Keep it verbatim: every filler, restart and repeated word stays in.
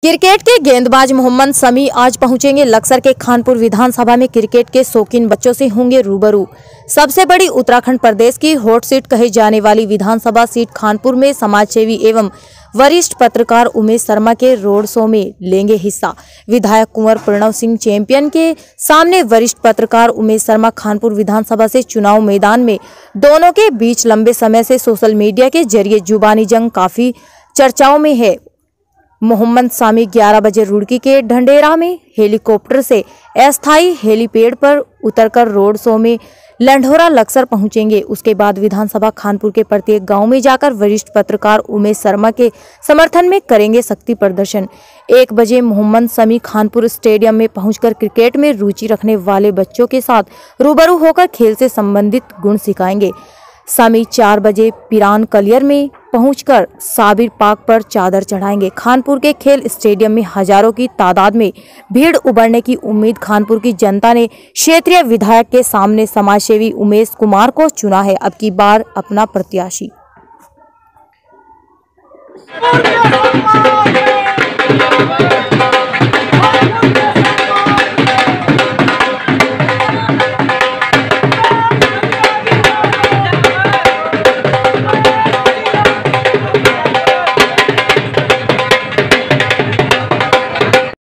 Cricket के गेंदबाज मोहम्मद शमी आज पहुंचेंगे लक्सर के खानपुर विधानसभा में। क्रिकेट के शौकीन बच्चों से होंगे रूबरू। सबसे बड़ी उत्तराखंड प्रदेश की हॉट सीट कही जाने वाली विधानसभा सीट खानपुर में समाजसेवी एवं वरिष्ठ पत्रकार उमेश शर्मा के रोड शो में लेंगे हिस्सा। विधायक कुंवर प्रणव सिंह चैंपियन के सामने वरिष्ठ पत्रकार उमेश शर्मा खानपुर विधानसभा से चुनाव मैदान में। दोनों के बीच लंबे समय से सोशल मीडिया के जरिए जुबानी जंग काफी चर्चाओं में है। मोहम्मद शमी ग्यारह बजे रुड़की के ढंढेरा में हेलीकॉप्टर से अस्थायी हेलीपैड पर उतरकर रोड शो में लंढोरा लक्सर पहुंचेंगे। उसके बाद विधानसभा खानपुर के प्रत्येक गांव में जाकर वरिष्ठ पत्रकार उमेश शर्मा के समर्थन में करेंगे शक्ति प्रदर्शन। एक बजे मोहम्मद शमी खानपुर स्टेडियम में पहुंचकर क्रिकेट में रुचि रखने वाले बच्चों के साथ रूबरू होकर खेल से संबंधित गुण सिखाएंगे। शमी चार बजे पिरान कलियर में पहुंचकर साबिर पार्क पर चादर चढ़ाएंगे। खानपुर के खेल स्टेडियम में हजारों की तादाद में भीड़ उमड़ने की उम्मीद। खानपुर की जनता ने क्षेत्रीय विधायक के सामने समाजसेवी उमेश कुमार को चुना है अब की बार अपना प्रत्याशी।